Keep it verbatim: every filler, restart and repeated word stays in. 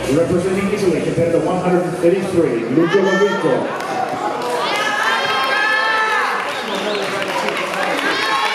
Representing Italy, compared to one hundred thirty-three, Luca Lovito.